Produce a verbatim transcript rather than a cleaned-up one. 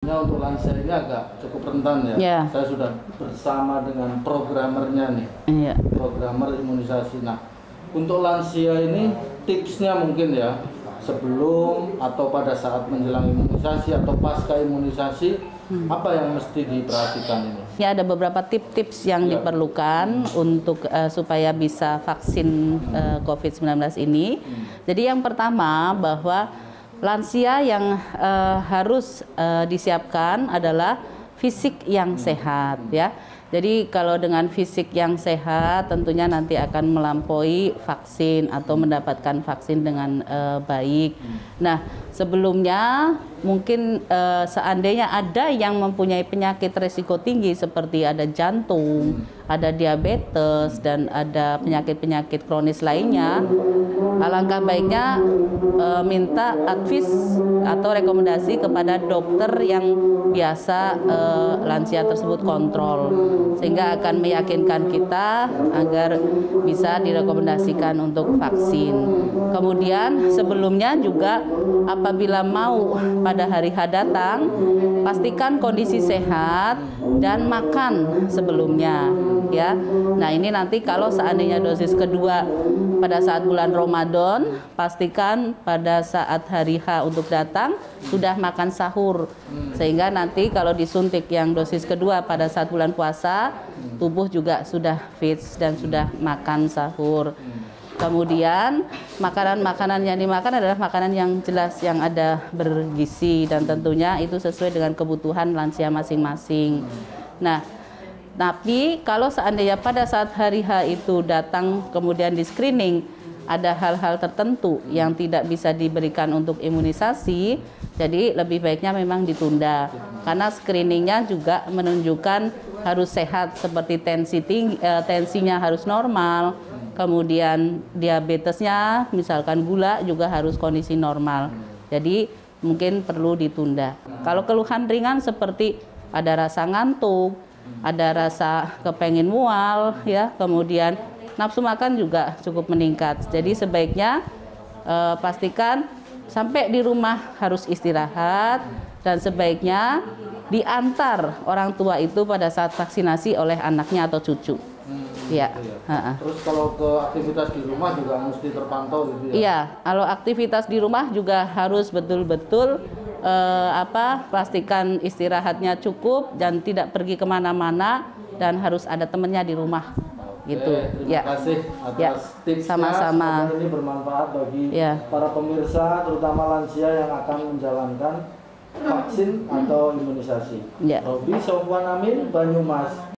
tentunya untuk lansia ini agak cukup rentan ya. Ya. Saya sudah bersama dengan programmernya nih, Iya. programmer imunisasi. Nah, untuk lansia ini tipsnya mungkin ya, sebelum atau pada saat menjelang imunisasi atau pasca imunisasi, hmm. apa yang mesti diperhatikan ini? Ya, ada beberapa tips-tips yang ya. diperlukan untuk uh, supaya bisa vaksin uh, COVID sembilan belas ini. Hmm. Jadi yang pertama bahwa lansia yang uh, harus uh, disiapkan adalah fisik yang hmm. sehat ya. Jadi kalau dengan fisik yang sehat tentunya nanti akan melampaui vaksin atau mendapatkan vaksin dengan uh, baik. Nah, sebelumnya mungkin uh, seandainya ada yang mempunyai penyakit risiko tinggi seperti ada jantung, ada diabetes, dan ada penyakit-penyakit kronis lainnya, alangkah baiknya uh, minta advis atau rekomendasi kepada dokter yang biasa uh, lansia tersebut kontrol, sehingga akan meyakinkan kita agar bisa direkomendasikan untuk vaksin. Kemudian sebelumnya juga apabila mau pada hari H datang, pastikan kondisi sehat dan makan sebelumnya ya. Nah, ini nanti kalau seandainya dosis kedua pada saat bulan Ramadan, pastikan pada saat hari H untuk datang sudah makan sahur, sehingga nanti kalau disuntik yang dosis kedua pada saat bulan puasa, tubuh juga sudah fit dan sudah makan sahur. Kemudian makanan-makanan yang dimakan adalah makanan yang jelas, yang ada bergizi, dan tentunya itu sesuai dengan kebutuhan lansia masing-masing. Nah, tapi kalau seandainya pada saat hari H itu datang kemudian di screening ada hal-hal tertentu yang tidak bisa diberikan untuk imunisasi, jadi lebih baiknya memang ditunda, karena screeningnya juga menunjukkan harus sehat, seperti tensi tinggi, eh, tensinya harus normal, kemudian diabetesnya misalkan gula juga harus kondisi normal. Jadi mungkin perlu ditunda. Kalau keluhan ringan seperti ada rasa ngantuk, ada rasa kepengin mual ya, kemudian nafsu makan juga cukup meningkat. Jadi sebaiknya eh, pastikan sampai di rumah harus istirahat, dan sebaiknya diantar orang tua itu pada saat vaksinasi oleh anaknya atau cucu. Hmm, ya. Ya. Terus kalau ke aktivitas di rumah juga mesti terpantau gitu ya? Iya, kalau aktivitas di rumah juga harus betul-betul eh, apa pastikan istirahatnya cukup dan tidak pergi kemana-mana, dan harus ada temennya di rumah. Gitu. Oke, terima ya. kasih atas ya. tipsnya. Sama-sama. Semoga ini bermanfaat bagi ya. para pemirsa, terutama lansia yang akan menjalankan vaksin atau imunisasi. Ya. Robi Sofwan Amin, Banyumas.